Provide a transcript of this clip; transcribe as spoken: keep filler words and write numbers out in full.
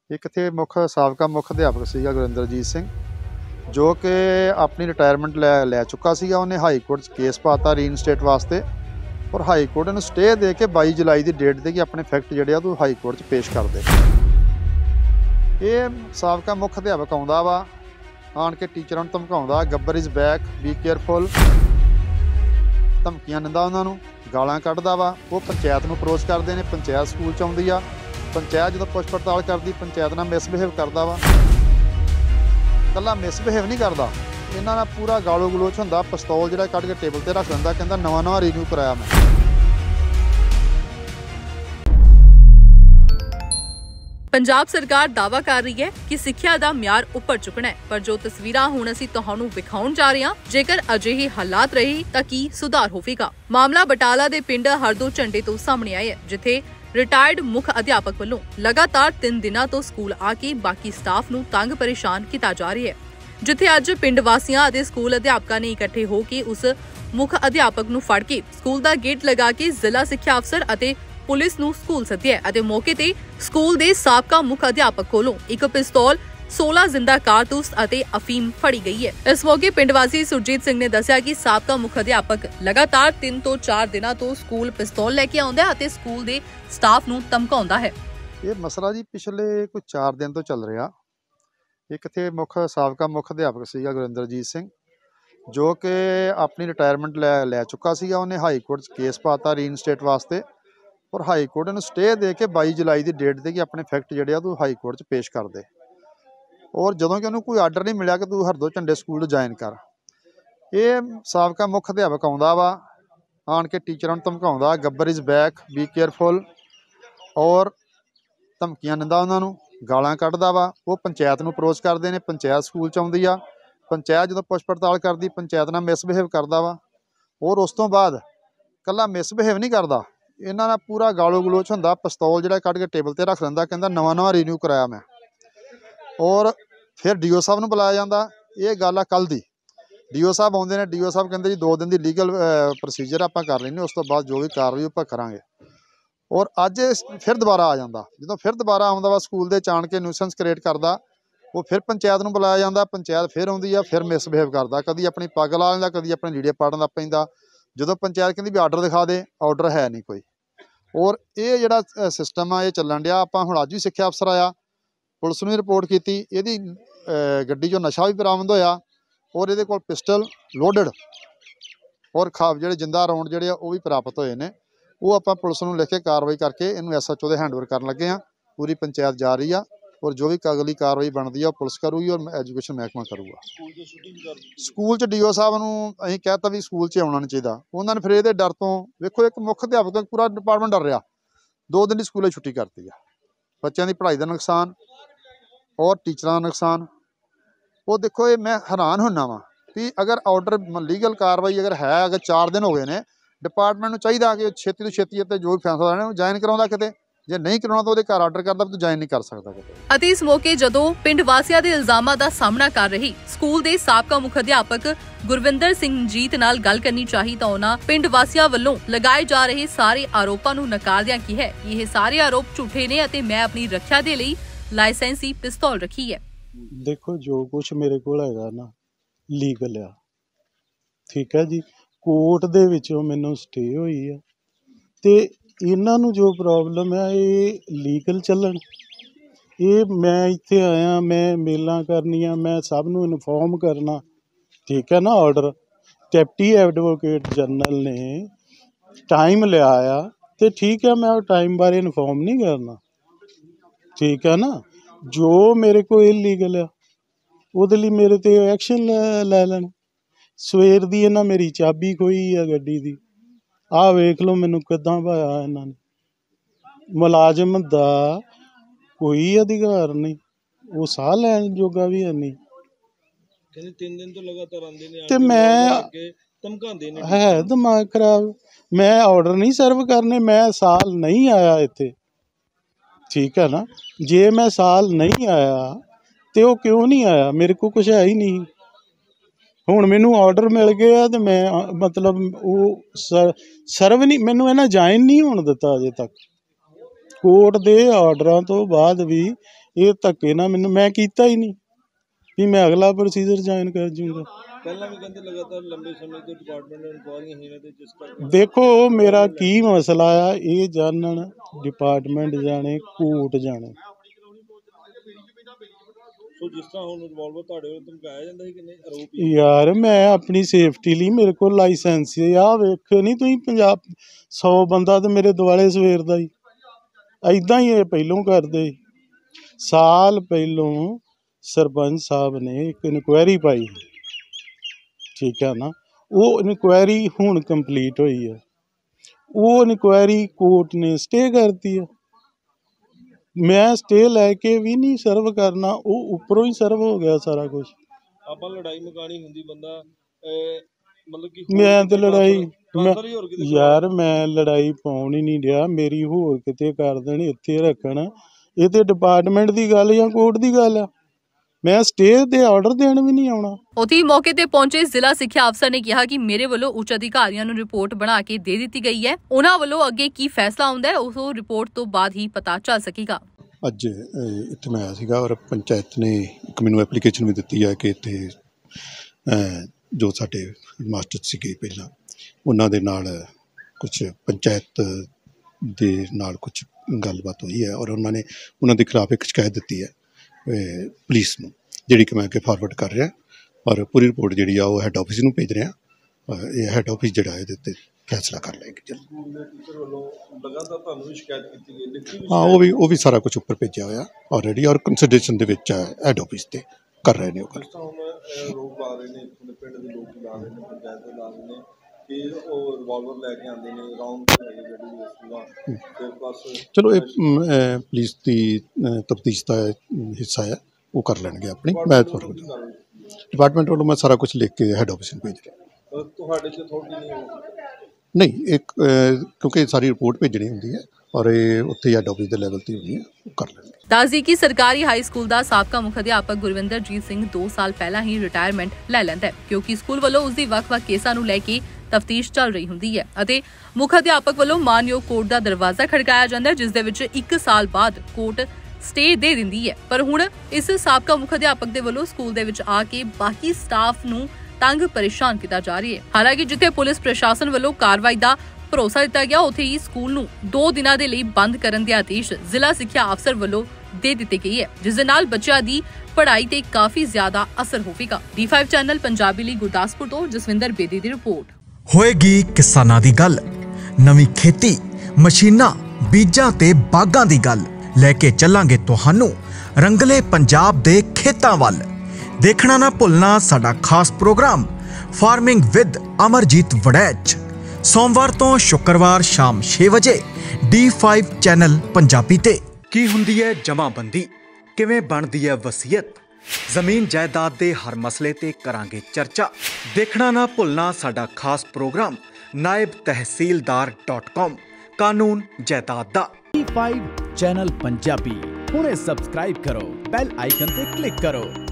एक थे मुख साबका मुख अध्यापक सीगा गुरिंदरजीत सिंह, जो कि अपनी रिटायरमेंट लै लै चुका सीगा। उन्हें हाई कोर्ट च केस पाता रीइनस्टेट वास्ते, और हाई कोर्ट ने स्टे दे के बाई जुलाई की डेट दे कि अपने फैक्ट जिहड़े तू हाई कोर्ट च पेश कर दे। ये साबका मुख अध्यापक आउंदा वा, आण के टीचरां नूं धमकाउंदा, Gabbar is back, be careful, धमकियां दिंदा उन्हां नूं, गालां कढदा वा। वो पंचायत नूं अप्रोच करदे ने, पंचायत स्कूल च आउंदी आ, पंचायत जो पुछ पड़ताल करती, पंचायत नाल मिसबिहेव करता वा। कला मिसबिहेव नहीं करता, इन्हां नाल पूरा गालो गलोच हुंदा, पिस्तौल जिहड़ा कढ के टेबल ते रख दिंदा, कहंदा नवां नवां रिन्यू कराया मैं। पंजाब सरकार दावा कर रही है कि सिੱਖਿਆ ਦਾ ਮਿਆਰ ਉੱਪਰ ਚੁੱਕਣਾ ਹੈ, ਪਰ ਜੋ ਤਸਵੀਰਾਂ ਹੁਣ ਅਸੀਂ ਤੁਹਾਨੂੰ ਵਿਖਾਉਣ ਜਾ ਰਹੇ ਹਾਂ, ਜੇਕਰ ਅਜਿਹੇ ਹਾਲਾਤ ਰਹੇ ਤਾਂ ਕੀ ਸੁਧਾਰ ਹੋਵੇਗਾ। ਮਾਮਲਾ ਬਟਾਲਾ ਦੇ ਪਿੰਡ ਹਰਦੋ ਝੰਡੇ ਤੋਂ ਸਾਹਮਣੇ ਆਇਆ ਹੈ, ਜਿੱਥੇ ਰਿਟਾਇਰਡ ਮੁੱਖ ਅਧਿਆਪਕ ਵੱਲੋਂ ਲਗਾਤਾਰ ਤਿੰਨ ਦਿਨਾਂ ਤੋਂ ਸਕੂਲ ਆ ਕੇ ਬਾਕੀ ਸਟਾਫ ਨੂੰ ਤੰਗ ਪਰੇਸ਼ਾਨ ਕੀਤਾ ਜਾ ਰਿਹਾ ਹੈ। ਜਿੱਥੇ ਅੱਜ ਪਿੰਡ ਵਾਸੀਆਂ ਅਤੇ ਸਕੂਲ ਅਧਿਆਪਕਾਂ ਨੇ ਇਕੱਠੇ ਹੋ ਕੇ ਉਸ ਮੁੱਖ ਅਧਿਆਪਕ ਨੂੰ ਫੜ ਕੇ ਸਕੂਲ ਦਾ ਗੇਟ ਲਗਾ ਕੇ ਜ਼ਿਲ੍ਹਾ ਸਿੱਖਿਆ ਅਫਸਰ ਅਤੇ ਪੁਲਿਸ ਨੂੰ ਸਕੂਲ ਸੱਦਿਆ ਅਤੇ ਮੌਕੇ ਤੇ ਸਕੂਲ ਦੇ ਸਾਬਕਾ ਮੁੱਖ ਅਧਿਆਪਕ ਕੋਲੋਂ ਇੱਕ ਪਿਸਤੌਲ, सोलह जिंदा कारतूस ਅਤੇ ਅਫੀਮ ਫੜੀ ਗਈ ਹੈ। ਇਸ ਮੌਕੇ ਪਿੰਡ ਵਾਸੀ ਸੁਰਜੀਤ ਸਿੰਘ ਨੇ ਦੱਸਿਆ ਕਿ ਸਾਬਕਾ ਮੁੱਖ ਅਧਿਆਪਕ ਲਗਾਤਾਰ ਤਿੰਨ ਤੋਂ ਚਾਰ ਦਿਨਾਂ ਤੋਂ ਸਕੂਲ ਪਿਸਤੌਲ ਲੈ ਕੇ ਆਉਂਦਾ ਹੈ ਅਤੇ ਸਕੂਲ ਦੇ ਸਟਾਫ ਨੂੰ ਧਮਕਾਉਂਦਾ ਹੈ। ਇਹ ਮਸਲਾ ਜੀ ਪਿਛਲੇ ਕੋਈ ਚਾਰ ਦਿਨ ਤੋਂ ਚੱਲ ਰਿਹਾ। ਇੱਕ ਥੇ ਮੁੱਖ ਸਾਬਕਾ ਮੁੱਖ ਅਧਿਆਪਕ ਸੀਗਾ ਗੁਰਿੰਦਰਜੀਤ ਸਿੰਘ, ਜੋ ਕਿ ਆਪਣੀ ਰਿਟਾਇਰਮੈਂਟ ਲੈ ਲੈ ਚੁੱਕਾ ਸੀਗਾ। ਉਹਨੇ ਹਾਈ ਕੋਰਟ 'ਚ ਕੇਸ ਪਾਤਾ ਰੀਇਨਸਟੇਟ ਵਾਸਤੇ, ਔਰ ਹਾਈ ਕੋਰਟ ਨੂੰ ਸਟੇ ਦੇ ਕੇ ਬਾਈ ਜੁਲਾਈ ਦੀ ਡੇਟ ਦੇ ਕਿ ਆਪਣੇ ਫੈਕਟ ਜਿਹੜੇ ਆ ਤੂੰ ਹਾਈ ਕੋਰਟ 'ਚ ਪੇਸ਼ ਕਰ ਦੇ। और जदों कि उन्होंने कोई आर्डर नहीं मिला कि तू हरदो झंडे स्कूल ज्वाइन कर। ये साबका मुख अध्यापक आउंदा वा, आण के टीचरां नूं धमकाउंदा, Gabbar is back, be careful, और धमकियां दिंदा उन्हां नूं, गालां कढदा वा। वो पंचायत नूं अप्रोच करदे ने, पंचायत स्कूल च आउंदी आ, पंचायत जदों पुछ पड़ताल करदी, पंचायत नाल मिसबिहेव करदा वा। और उस तों बाद कल्ला मिसबिहेव नहीं करदा, इन्हां नाल पूरा गालो गलोच हुंदा, पिस्तौल जिहड़ा कढ के टेबल ते रख दिंदा, कहंदा नवां नवां रिन्यू कराया मैं। और फिर डी ओ साहब नूं बुलाया जांदा। ये गल आ कल दी, डी ओ साहब आउंदे ने, डी ओ साहब कहंदे जी दो दिन की लीगल प्रोसीजर आपां कर लैंदे, उस तो बाद जो भी कार्रवाई आपां करांगे। और अज फिर दोबारा आ जांदा, जदों फिर दोबारा आउंदा वा स्कूल दे चाण के न्यूसेंस क्रिएट करदा, वो फिर पंचायत नूं बुलाया जांदा, पंचायत फिर आउंदी आ, फिर मिसबिहेव करदा, कदी अपनी पग ला लैंदा, कदी अपने लीड़े पाड़न लग पैंदा। जदों पंचायत कहंदी भी आर्डर दिखा दे, आर्डर है नहीं कोई। और ये जिहड़ा सिस्टम आ ये चलन डिया। आपां हुण अज भी सिੱਖਿਆ अफसर आया, पुलिस नूं रिपोर्ट की, इहदी गड्डी चों नशा भी बरामद होया, और इहदे कोल पिस्टल लोडिड और खाब जिहड़े जिंदा राउंड जिहड़े आ वो भी प्राप्त होए ने। वो आपां पुलिस नूं लिख के कार्रवाई करके इहनूं एस एच ओ दे हैंडओवर करन लगे आ। पूरी पंचायत जा रही आ, और जो भी अगली कार्रवाई बनती है वो पुलिस करूगी और एजुकेशन महकमा करूगा। स्कूल च डी ओ साहब नूं असीं कहता भी स्कूल च आउणा नहीं चाहीदा। उन्होंने फिर इहदे डर तो वेखो, एक मुख अध्यापक तो पूरा डिपार्टमेंट डर रहा, दो दिन की स्कूलों छुट्टी करती है। बच्चों की पढ़ाई का नुकसान और टीचर का नुकसान। वो देखो, ये मैं हैरान होना वा भी अगर ऑर्डर लीगल कार्रवाई अगर है, अगर चार दिन हो गए ने, डिपार्टमेंट नूं चाहीदा कि छेती तो छेती ते जो भी फैसला लेना ज्वाइन कराउंदा, किते जे नहीं कराउणा तो ਉਹਦੇ ਘਰ ਆਰਡਰ ਕਰਦਾ ਵੀ ਤੂੰ ज्वाइन नहीं कर सकदा किते। ਅਤੇ ਇਸ ਮੌਕੇ ਜਦੋਂ ਪਿੰਡ ਵਾਸੀਆਂ ਦੇ ਇਲਜ਼ਾਮਾਂ ਦਾ ਸਾਹਮਣਾ ਕਰ ਰਹੀ ਸਕੂਲ ਦੇ ਸਾਬਕਾ ਮੁੱਖ ਅਧਿਆਪਕ ਗੁਰਵਿੰਦਰ ਸਿੰਘ ਜੀਤ ਨਾਲ ਗੱਲ ਕਰਨੀ ਚਾਹੀ ਤਾਂ ਉਹਨਾਂ ਪਿੰਡ ਵਾਸੀਆਂ ਵੱਲੋਂ ਲਗਾਏ ਜਾ ਰਹੇ ਸਾਰੇ ਆਰੋਪਾਂ ਨੂੰ ਨਕਾਰਦਿਆਂ ਕਿਹਾ ਕਿ ਇਹ ਸਾਰੇ ਆਰੋਪ ਝੂਠੇ ਨੇ ਅਤੇ ਮੈਂ ਆਪਣੀ ਰੱਖਿਆ ਦੇ ਲਈ ਲਾਇਸੈਂਸੀ ਪਿਸਤੌਲ ਰੱਖੀ ਹੈ। देखो, जो कुछ मेरे को हैगा ना लीगल आ, ठीक है जी। कोर्ट दे विचों मैनूं स्टे होई है, ते इन्हां नूं जो प्रॉब्लम है ये लीगल चलन। ये मैं इत्थे आया, मैं मेलां करनियां, मैं सब नूं इनफॉर्म करना, ठीक है ना। ऑर्डर डिप्टी एडवोकेट जनरल ने टाइम लिया आ, ते ठीक है, मैं टाइम बारे इनफॉर्म नहीं करना, ठीक है ना। जो मेरे को इलीगल आ ਉਹਦੇ ਲਈ ਮੇਰੇ ਤੇ ਐਕਸ਼ਨ ਲੈ ਲੈਣ। ਸਵੇਰ ਦੀ ਇਹਨਾਂ ਮੇਰੀ ਚਾਬੀ ਖੋਈ ਆ ਗੱਡੀ ਦੀ, ਆਹ ਵੇਖ ਲਓ ਮੈਨੂੰ ਕਿੱਦਾਂ ਭਾਇਆ ਇਹਨਾਂ ਨੇ। ਮੁਲਾਜ਼ਮ ਦਾ ਕੋਈ ਅਧਿਕਾਰ ਨਹੀਂ, ਉਹ ਸਾਹ ਲੈਣ ਜੋਗਾ ਵੀ ਹੈ ਨਹੀਂ। ਕਹਿੰਦੇ ਤਿੰਨ ਦਿਨ ਤੋਂ ਲਗਾਤਾਰ ਆਉਂਦੇ ਨੇ ਤੇ ਮੈਂ ਧਮਕਾਉਂਦੇ ਨੇ, ਹੈ ਦਿਮਾਗ ਖਰਾਬ। ਮੈਂ ਆਰਡਰ ਨਹੀਂ ਸਰਵ ਕਰਨੇ, ਮੈਂ ਸਾਲ ਨਹੀਂ ਆਇਆ ਇੱਥੇ, ਠੀਕ ਹੈ ਨਾ। ਜੇ ਮੈਂ ਸਾਲ ਨਹੀਂ ਆਇਆ ਤੇ ਉਹ ਕਿਉਂ ਨਹੀਂ ਆਇਆ? ਮੇਰੇ ਕੋਲ ਕੁਛ ਹੈ ਹੀ ਨਹੀਂ। ਹੁਣ ਮੈਨੂੰ ਆਰਡਰ ਮਿਲ ਗਏ ਆ ਤੇ ਮੈਂ ਮਤਲਬ ਉਹ ਸਰ ਸਰਵ ਨਹੀਂ, ਮੈਨੂੰ ਇਹਨਾਂ ਜੁਆਇਨ ਨਹੀਂ ਹੋਣ ਦਿੱਤਾ ਅਜੇ ਤੱਕ। ਕੋਰਟ ਦੇ ਆਰਡਰਾਂ ਤੋਂ ਬਾਅਦ ਵੀ ਇਹ ਧੱਕੇ ਨਾਲ ਮੈਨੂੰ ਮੈਂ ਕੀਤਾ ਹੀ ਨਹੀਂ ਵੀ ਮੈਂ ਅਗਲਾ ਪ੍ਰੋਸੀਜਰ ਜੁਆਇਨ ਕਰ ਜੂੰਗਾ। ਪਹਿਲਾਂ ਵੀ ਕਹਿੰਦੇ ਲਗਾਤਾਰ ਲੰਬੇ ਸਮੇਂ ਤੋਂ ਡਿਪਾਰਟਮੈਂਟ ਨੇ ਇਨਕੁਆਇਰੀਆਂ ਹੋਈਆਂ ਤੇ ਜਿਸ ਕਰਕੇ ਦੇਖੋ ਮੇਰਾ ਕੀ ਮਸਲਾ ਆ ਇਹ ਜਾਣਨ ਡਿਪਾਰਟਮੈਂਟ ਜਾਣੇ ਕੋਰਟ ਜਾਣੇ। ਸੋ ਜਿਸ ਤਰ੍ਹਾਂ ਹੁਣ ਰਿਵਾਲਵਰ ਤੁਹਾਡੇ ਵੱਲੋਂ ਧਮਕਾਇਆ ਜਾਂਦਾ ਸੀ ਕਿ ਨਹੀਂ ਆਰੋਪ ਯਾਰ ਮੈਂ ਆਪਣੀ ਸੇਫਟੀ ਲਈ ਮੇਰੇ ਕੋਲ ਲਾਇਸੈਂਸ ਆ ਵੇਖ ਨਹੀਂ ਤੁਸੀਂ ਪੰਜਾਬ ਸੌ ਬੰਦਾ ਤੇ ਮੇਰੇ ਦੁਆਲੇ ਸਵੇਰ ਦਾ ਹੀ ਐਦਾਂ ਹੀ ਇਹ ਪਹਿਲੋਂ ਕਰਦੇ। ਸਾਲ ਪਹਿਲੋਂ ਸਰਪੰਚ ਸਾਹਿਬ ਨੇ ਇੱਕ ਇਨਕੁਆਇਰੀ ਪਾਈ, ਠੀਕ ਹੈ ਨਾ, ਉਹ ਇਨਕੁਆਇਰੀ ਹੁਣ ਕੰਪਲੀਟ ਹੋਈ ਹੈ। ਉਹ ਇਨਕੁਆਇਰੀ ਕੋਰਟ ਨੇ ਸਟੇ ਕਰਤੀ ਆ। ਮੈਂ ਸਟੇ ਲੈ ਕੇ ਵੀ ਨਹੀਂ ਸਰਵ ਕਰਨਾ, ਉਹ ਉੱਪਰੋਂ ਹੀ ਸਰਵ ਹੋ ਗਿਆ ਸਾਰਾ ਕੁਝ। ਆਪਾਂ ਲੜਾਈ ਮੁਕਾਣੀ ਹੁੰਦੀ ਬੰਦਾ ਮਤਲਬ ਕਿ ਮੈਂ ਤੇ ਲੜਾਈ ਮੈਂ ਟ੍ਰਾਂਸਫਰ ਹੀ ਹੋਰ ਕਿਤੇ ਯਾਰ ਮੈਂ ਲੜਾਈ ਪਾਉਣ ਹੀ ਨਹੀਂ ਡਿਆ, ਮੇਰੀ ਹੋਰ ਕਿਤੇ ਕਰ ਦੇਣ ਇੱਥੇ ਰੱਖਣ। ਇਹ ਤੇ ਡਿਪਾਰਟਮੈਂਟ ਦੀ ਗੱਲ ਜਾਂ ਕੋਰਟ ਦੀ ਗੱਲ ਆ, ਮੈਂ ਸਟੇ ਦੇ ਆਰਡਰ ਦੇਣ ਵੀ ਨਹੀਂ ਆਉਣਾ। ਉਥੇ ਮੌਕੇ ਤੇ ਪਹੁੰਚੇ ਜ਼ਿਲ੍ਹਾ ਸਿੱਖਿਆ ਅਫਸਰ ਨੇ ਕਿਹਾ ਕਿ ਮੇਰੇ ਵੱਲੋਂ ਉੱਚ ਅਧਿਕਾਰੀਆਂ ਨੂੰ ਰਿਪੋਰਟ ਬਣਾ ਕੇ ਦੇ ਦਿੱਤੀ ਗਈ ਹੈ। ਉਹਨਾਂ ਵੱਲੋਂ ਅੱਗੇ ਕੀ ਫੈਸਲਾ ਆਉਂਦਾ ਹੈ ਉਸ ਰਿਪੋਰਟ ਤੋਂ ਬਾਅਦ ਹੀ ਪਤਾ ਚੱਲ ਸਕੇਗਾ। ਅੱਜ ਇੱਥੇ ਮੈਂ ਆਇਆ ਸੀਗਾ ਔਰ ਪੰਚਾਇਤ ਨੇ ਇੱਕ ਮੈਨੂੰ ਐਪਲੀਕੇਸ਼ਨ ਵੀ ਦਿੱਤੀ ਹੈ ਕਿ ਇੱਥੇ ਜੋ ਸਾਡੇ ਮਾਸਟਰ ਸੀਗੇ ਪਹਿਲਾਂ ਉਹਨਾਂ ਦੇ ਨਾਲ ਕੁਛ ਪੰਚਾਇਤ ਦੇ ਨਾਲ ਕੁਛ ਗੱਲਬਾਤ ਹੋਈ ਹੈ ਔਰ ਉਹਨਾਂ ਨੇ ਉਹਨਾਂ ਦੇ ਖਿਲਾਫ ਇੱਕ ਸ਼ਿਕਾਇਤ ਦਿੱਤੀ ਹੈ ਪੁਲਿਸ ਨੂੰ, ਜਿਹੜੀ ਕਿ ਮੈਂ ਅੱਗੇ ਫਾਰਵਰਡ ਕਰ ਰਿਹਾ ਔਰ ਪੂਰੀ ਰਿਪੋਰਟ ਜਿਹੜੀ ਆ ਉਹ ਹੈੱਡ ਆਫਿਸ ਨੂੰ ਭੇਜ ਰਿਹਾ। ਇਹ ਹੈੱਡ ਆਫਿਸ ਜਿਹੜਾ ਇਹਦੇ ਉੱਤੇ ਫੈਸਲਾ ਕਰ ਲਏਗੀ ਜਲਦੀ। ਹਾਂ ਉਹ ਵੀ ਉਹ ਵੀ ਸਾਰਾ ਕੁਝ ਉੱਪਰ ਭੇਜਿਆ ਹੋਇਆ ਆਲਰੇਡੀ ਔਰ ਕੰਸੀਡਰੇਸ਼ਨ ਦੇ ਵਿੱਚ ਹੈ, ਹੈੱਡ ਆਫਿਸ ਤੇ ਕਰ ਰਹੇ ਨੇ ਉਹ ਗੱਲ। ਰੋਕ ਲਾ ਰਹੇ ਨੇ ਪਿੰਡ ਦੇ ਲੋਕ ਲਾ ਰਹੇ ਨੇ, ਪੰਚਾਇਤ ਦੇ ਲਾ ਰਹੇ ਨੇ ਕਿ ਉਹ ਰਿਵਾਲਵਰ ਲੈ ਕੇ ਆਉਂਦੇ ਨੇ ਰਾਉਂਡ ਜਿਹੜੀ ਬਸ। ਚਲੋ ਇਹ ਪੁਲਿਸ ਦੀ ਤਫਤੀਸ਼ ਦਾ ਹਿੱਸਾ ਹੈ, ਉਹ ਕਰ ਲੈਣਗੇ ਆਪਣੀ। ਮੈਂ ਡਿਪਾਰਟਮੈਂਟ ਵੱਲੋਂ ਮੈਂ ਸਾਰਾ ਕੁਝ ਲਿਖ ਕੇ ਹੈੱਡ ਆਫਿਸ ਨੂੰ ਭੇਜ ਰਿਹਾ। ਤੁਹਾਡੇ 'ਚ ਥੋੜੀ ਨਹੀਂ ਨਹੀਂ ਇੱਕ ਕਿਉਂਕਿ ਸਾਰੀ ਰਿਪੋਰਟ ਭੇਜਣੀ ਹੁੰਦੀ ਹੈ ਔਰ ਇਹ ਉੱਥੇ ਹੈੱਡ ਆਫਿਸ ਦੇ ਲੈਵਲ 'ਤੇ ਹੁੰਦੀ ਹੈ, ਉਹ ਕਰ ਲੈਣਗੇ। ਦੱਸਦੀ ਕਿ ਸਰਕਾਰੀ ਹਾਈ ਸਕੂਲ ਦਾ ਸਾਬਕਾ ਮੁੱਖ ਅਧਿਆਪਕ ਗੁਰਵਿੰਦਰਜੀਤ ਸਿੰਘ ਦੋ ਸਾਲ ਪਹਿਲਾਂ ਹੀ ਰਿਟਾਇਰਮੈਂਟ ਲੈ ਲੈਂਦਾ ਹੈ, ਕਿਉਂਕਿ ਸਕੂਲ ਵੱਲੋਂ ਉਸ ਦੀ ਵੱਖ-ਵੱਖ ਕੇਸਾਂ ਨੂੰ ਲੈ ਕੇ ਤਫਤੀਸ਼ ਚੱਲ ਰਹੀ ਹੁੰਦੀ ਹੈ ਅਤੇ ਮੁੱਖ ਅਧਿਆਪਕ ਵੱਲੋਂ ਮਾਨਯੋਗ ਕੋਰਟ ਦਾ ਦਰਵਾਜ਼ਾ ਖੜਕਾਇਆ ਜਾਂਦਾ ਹੈ, ਜਿਸ ਦੇ ਵਿੱਚ ਇੱਕ ਸਾਲ ਬਾਅਦ ਕੋਰਟ ਸਟੇ ਦੇ ਦਿੰਦੀ ਹੈ। ਪਰ ਹੁਣ ਇਸ ਸਾਬਕਾ ਮੁੱਖ ਅਧਿਆਪਕ ਦੇ ਵੱਲੋਂ ਸਕੂਲ ਦੇ ਵਿੱਚ ਆ ਕੇ ਬਾਕੀ ਸਟਾਫ ਨੂੰ ਤੰਗ ਪਰੇਸ਼ਾਨ ਕੀਤਾ ਜਾ ਰਹੀ ਹੈ। ਹਾਲਾਂਕਿ ਜਿੱਥੇ ਪੁਲਿਸ ਪ੍ਰਸ਼ਾਸਨ ਵੱਲੋਂ ਕਾਰਵਾਈ ਦਾ ਭਰੋਸਾ ਦਿੱਤਾ ਗਿਆ, ਉੱਥੇ ਹੀ ਸਕੂਲ ਨੂੰ ਦੋ ਦਿਨਾਂ ਦੇ ਲਈ ਬੰਦ ਕਰਨ ਦੇ ਆਦੇਸ਼ ਜ਼ਿਲ੍ਹਾ ਸਿੱਖਿਆ ਅਫਸਰ ਵੱਲੋਂ ਦੇ ਦਿੱਤੇ ਗਏ ਹੈ, ਜਿਸ ਦੇ ਨਾਲ ਬੱਚਿਆਂ ਦੀ ਪੜ੍ਹਾਈ ਤੇ ਕਾਫੀ ਜ਼ਿਆਦਾ ਅਸਰ ਹੋਵੇਗਾ। ਡੀ ਫਾਈਵ ਚੈਨਲ ਪੰਜਾਬੀ ਲਈ ਗੁਰਦਾਸਪੁਰ ਤੋਂ ਜਸਵਿੰਦਰ ਬੇਦੀ ਦੀ ਰਿਪੋਰਟ। ਹੋਏਗੀ ਕਿਸਾਨਾਂ ਦੀ ਗੱਲ, ਨਵੀਂ ਖੇਤੀ, ਮਸ਼ੀਨਾਂ, ਬੀਜਾਂ ਤੇ ਬਾਗਾਂ ਦੀ ਗੱਲ ਲੈ ਕੇ ਚੱਲਾਂਗੇ ਤੁਹਾਨੂੰ ਰੰਗਲੇ ਪੰਜਾਬ ਦੇ ਖੇਤਾਂ ਵੱਲ। ਦੇਖਣਾ ਨਾ ਭੁੱਲਣਾ ਸਾਡਾ ਖਾਸ program farming with Amarjit Waraich, ਸੋਮਵਾਰ ਤੋਂ ਸ਼ੁੱਕਰਵਾਰ ਸ਼ਾਮ ਛੇ ਵਜੇ ਡੀ ਫਾਈਵ ਚੈਨਲ ਪੰਜਾਬੀ ਤੇ। ਕੀ ਹੁੰਦੀ ਹੈ ਜਮਾਬੰਦੀ, ਕਿਵੇਂ ਬਣਦੀ ਹੈ ਵਸੀਅਤ, ਜ਼ਮੀਨ ਜਾਇਦਾਦ ਦੇ ਹਰ ਮਸਲੇ ਤੇ ਕਰਾਂਗੇ ਚਰਚਾ। ਦੇਖਣਾ ਨਾ ਭੁੱਲਣਾ ਸਾਡਾ ਖਾਸ ਪ੍ਰੋਗਰਾਮ ਨਾਇਬ ਤਹਿਸੀਲਦਾਰ ਡਾਟ ਕਾਮ, ਕਾਨੂੰਨ ਜਾਇਦਾਦ ਦਾ। ਡੀ ਫਾਈਵ ਚੈਨਲ ਪੰਜਾਬੀ ਹੁਣੇ ਸਬਸਕ੍ਰਾਈਬ ਕਰੋ, ਬੈਲ ਆਈਕਨ ਤੇ ਕਲਿੱਕ ਕਰੋ।